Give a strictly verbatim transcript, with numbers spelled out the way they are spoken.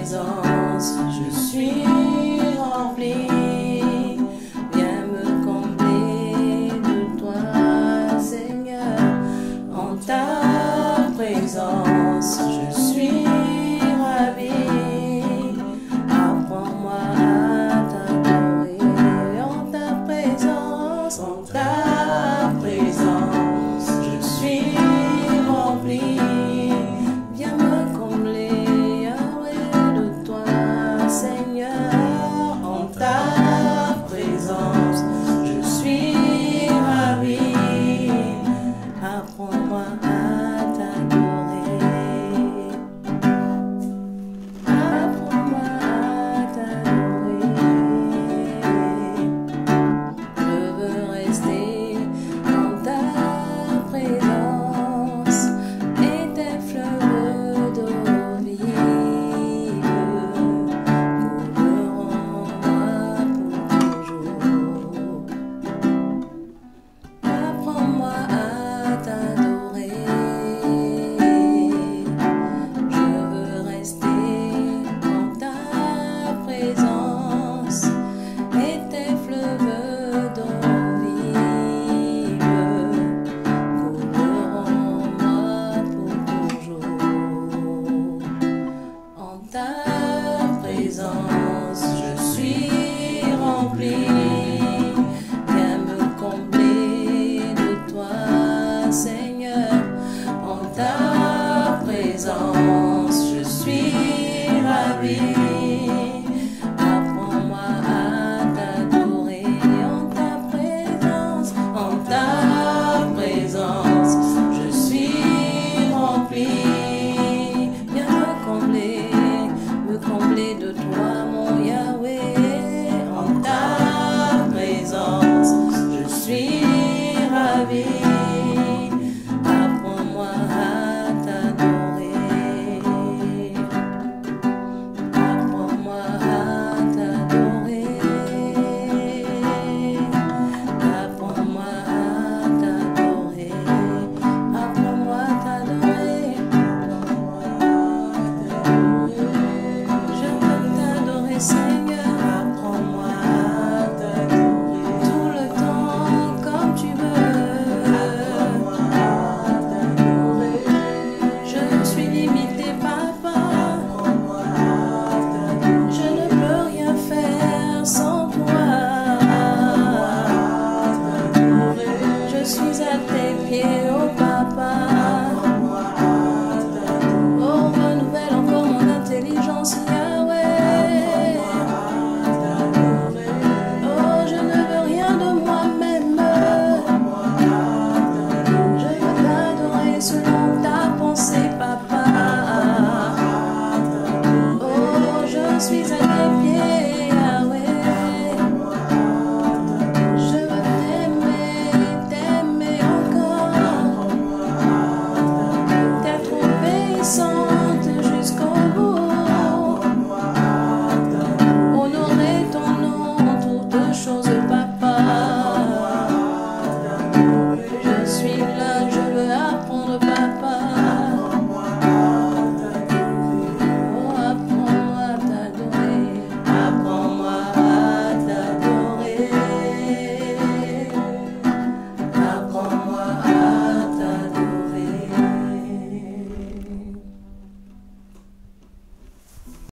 présence, je suis rempli. Viens me combler de toi, Seigneur. En ta présence, je suis ravi. Apprends-moi à t'adorer. En ta présence, en ta présence, je suis rempli. Viens me combler, Yahweh, de toi, Seigneur. En ta présence, je suis ravi. Apprends-moi à t'adorer. Apprends-moi à t'adorer. Je veux rester dans ta présence et tes fleuves d'eau vive couleront en moi pour toujours. Apprends-moi à t'adorer. Je veux rester dans ta présence et tes fleuves d'eau vive couleront en moi pour toujours. En ta présence, je suis rempli. Viens me combler de toi, Seigneur. En ta présence, je suis ravi. Apprends-moi à t'adorer. En ta présence, en ta présence, je suis rempli. Viens me combler, me combler de toi, mon Yahweh. En ta présence, je suis ravi. Apprends-moi à t'adorer. Apprends-moi à t'adorer. Apprends-moi à t'adorer. Apprends-moi à t'adorer. Je veux t'adorer, Seigneur. Apprends-moi à t'adorer tout le temps comme tu veux. Apprends-moi à t'adorer. Je ne suis limité, Papa. Apprends-moi à t'adorer. Je ne peux rien faire sans toi. Apprends-moi à t'adorer. Je suis à tes pieds, oh Papa. Apprends-moi à t'adorer. Oh, renouvelle encore mon intelligence, Yahweh. Oh, je ne veux rien de moi-même. Je veux t'adorer selon ta pensée, Papa. Oh, je suis